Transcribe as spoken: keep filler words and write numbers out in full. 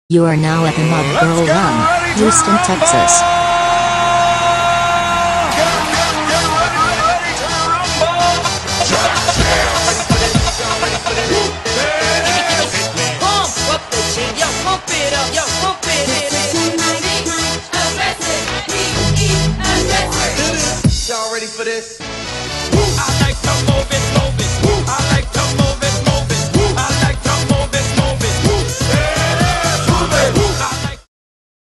You are now at the Mud Girl Run, Houston, Texas.